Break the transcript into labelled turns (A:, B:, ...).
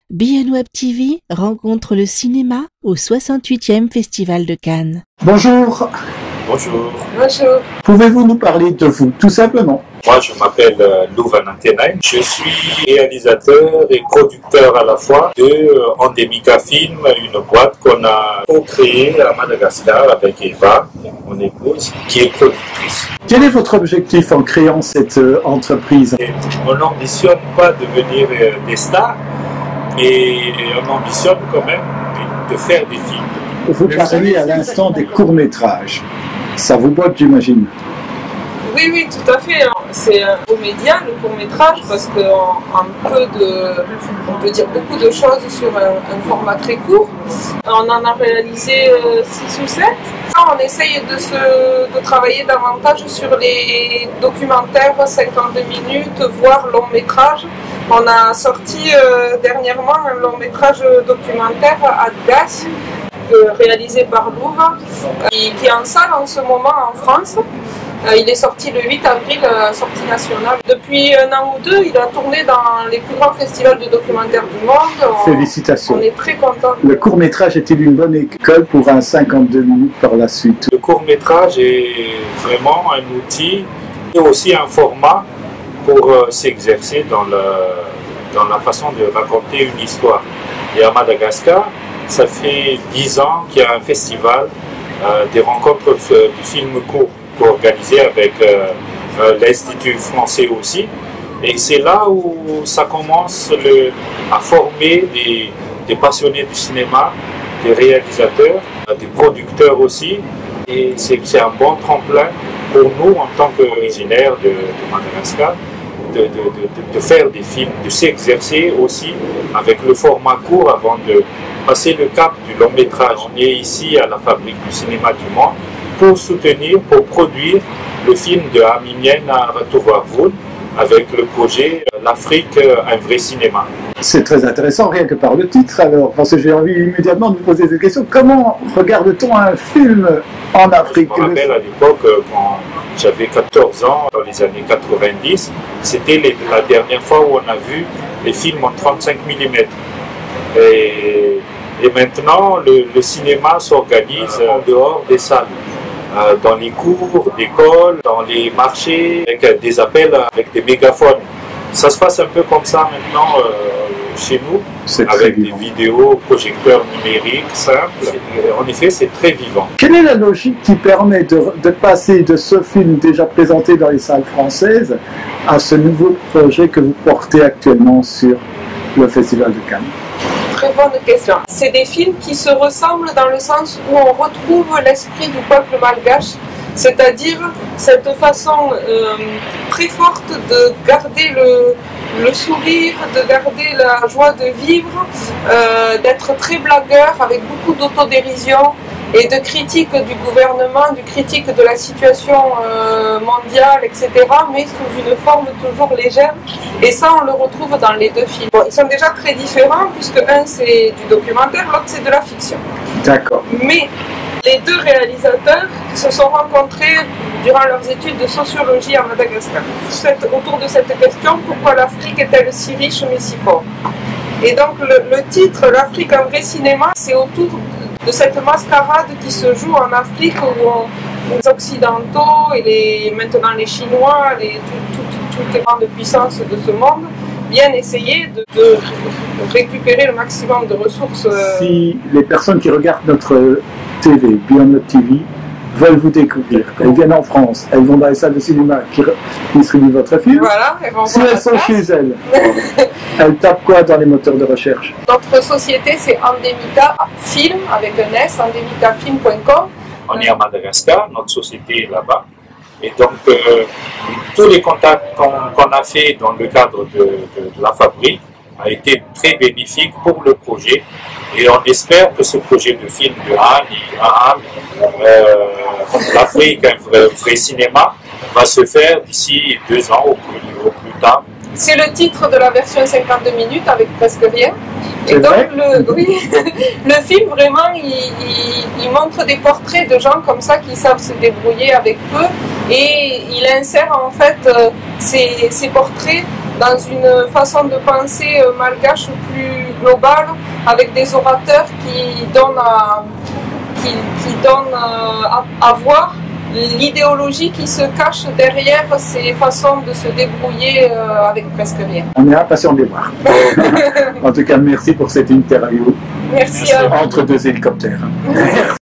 A: BNweb TV rencontre le cinéma au 68e Festival de Cannes.
B: Bonjour.
C: Bonjour.
D: Bonjour.
B: Pouvez-vous nous parler de vous, tout simplement?
C: Moi, je m'appelle Lou Van Antenheim. Je suis réalisateur et producteur à la fois de Endemica Film, une boîte qu'on a co-créée à Madagascar avec Eva, mon épouse, qui est productrice.
B: Quel est votre objectif en créant cette entreprise?
C: Et on n'ambitionne pas de devenir des stars, mais on ambitionne quand même de faire des films.
B: Vous parlez à l'instant des courts-métrages. Ça vous botte, j'imagine.
D: Oui, tout à fait. C'est un beau média, le court-métrage, parce qu'on peut dire beaucoup de choses sur un format très court. On en a réalisé 6 ou 7. On essaye de travailler davantage sur les documentaires 52 minutes, voire long métrage. On a sorti dernièrement un long métrage documentaire à Gas, réalisé par Louvre, qui est en salle en ce moment en France. Il est sorti le 8 avril, sortie nationale. Depuis un an ou deux, il a tourné dans les plus grands festivals de documentaires du monde.
B: Félicitations.
D: On est très contents.
B: Le court-métrage est-il une bonne école pour un 52 minutes par la suite?
C: Le court-métrage est vraiment un outil et aussi un format pour s'exercer dans la façon de raconter une histoire. Et à Madagascar, ça fait 10 ans qu'il y a un festival des rencontres du film court organisé avec l'Institut français aussi. Et c'est là où ça commence à former des passionnés du cinéma, des réalisateurs, des producteurs aussi. Et c'est un bon tremplin pour nous en tant qu'originaires de Madagascar de faire des films, de s'exercer aussi avec le format court avant de passer le cap du long métrage. On est ici à la Fabrique du cinéma du monde pour soutenir, pour produire le film de Aminienne à Retour-Varvoul avec le projet L'Afrique, un vrai cinéma.
B: C'est très intéressant, rien que par le titre alors, parce que j'ai envie immédiatement de vous poser cette question. Comment regarde-t-on un film en Afrique?
C: Je me rappelle à l'époque, quand j'avais 14 ans, dans les années 90, c'était la dernière fois où on a vu les films en 35 mm. Et maintenant, le cinéma s'organise en dehors des salles, dans les cours d'école, dans les marchés, avec des appels avec des mégaphones. Ça se passe un peu comme ça maintenant chez nous, avec des vidéos, projecteurs numériques simples. En effet, c'est très vivant.
B: Quelle est la logique qui permet de passer de ce film déjà présenté dans les salles françaises à ce nouveau projet que vous portez actuellement sur le Festival de Cannes?
D: Très bonne question. C'est des films qui se ressemblent dans le sens où on retrouve l'esprit du peuple malgache, c'est-à-dire cette façon très forte de garder le sourire, de garder la joie de vivre, d'être très blagueur avec beaucoup d'autodérision et de critique du gouvernement, de critique de la situation mondiale, etc., mais sous une forme toujours légère. Et ça, on le retrouve dans les deux films. Bon, ils sont déjà très différents, puisque un, c'est du documentaire, l'autre, c'est de la fiction.
B: D'accord.
D: Mais les deux réalisateurs se sont rencontrés durant leurs études de sociologie à Madagascar. Autour de cette question, pourquoi l'Afrique est-elle si riche mais si pauvre? Et donc le titre, L'Afrique, un vrai cinéma, c'est autour de cette mascarade qui se joue en Afrique où les Occidentaux et maintenant les Chinois, toutes les grandes puissances de ce monde, viennent essayer de récupérer le maximum de ressources.
B: Si les personnes qui regardent notre TV, BNweb TV, veulent vous découvrir, elles viennent en France, elles vont dans les salles de cinéma qui distribuent votre film.
D: Voilà, elles vont
B: si elles sont chez elles, elles tapent quoi dans les moteurs de recherche?
D: Notre société, c'est Endemica Film, avec un S, endemicafilm.com.
C: On est à Madagascar, notre société est là-bas. Et donc, tous les contacts qu'on a fait dans le cadre de la fabrique a été très bénéfique pour le projet. Et on espère que ce projet de film de l'Afrique, un vrai cinéma, va se faire d'ici 2 ans au plus tard.
D: C'est le titre de la version 52 minutes avec presque rien. Et donc le film vraiment il montre des portraits de gens comme ça qui savent se débrouiller avec peu et il insère en fait ces portraits dans une façon de penser malgache plus globale, avec des orateurs qui donnent à voir l'idéologie qui se cache derrière ces façons de se débrouiller avec presque rien.
B: On est impatient de les voir. En tout cas, merci pour cette interview.
D: Merci à vous.
B: Entre deux hélicoptères. Merci.